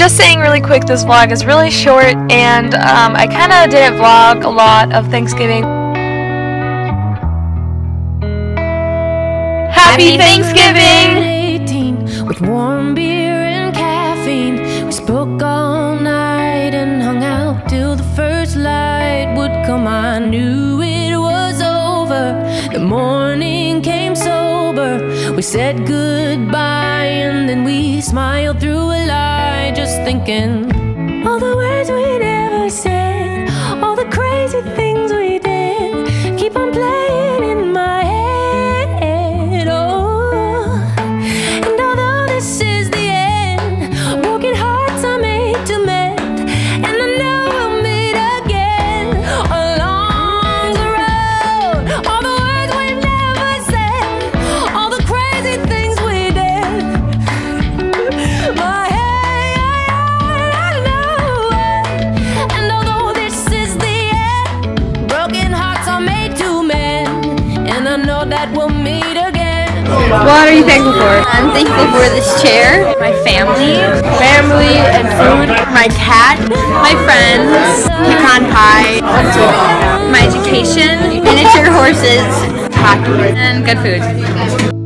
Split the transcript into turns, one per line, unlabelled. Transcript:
just saying really quick, this vlog is really short, and I kind of didn't vlog a lot of Thanksgiving. Happy Thanksgiving!
With warm beer and caffeine, we spoke all night and hung out till the first light would come. I knew it was over. The morning came sober. We said goodbye and then we smiled through a lie, just thinking all the words we never said, all the crazy things we did, keep on playing in my head. Oh, and although this is the end, broken hearts are made to mend, and I know we'll meet again along the road. All the words we never said, all the crazy things we did. My head, I know it. And although this is the end, broken hearts are made to mend, and I know that we'll meet again.
What are you thankful for? I'm thankful for this chair, my family and food, my cat, my friends, pecan pie, my education, miniature horses, hockey, and good food.